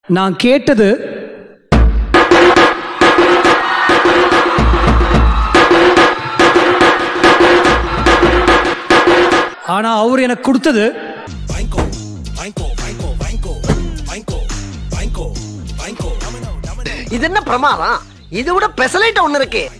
நான் கேட்டது ஆனா அவர் எனக்கு கொடுத்தது இது என்ன பிரமாதம்? இது விட பெசலைட் ஒண்ணு இருக்கு.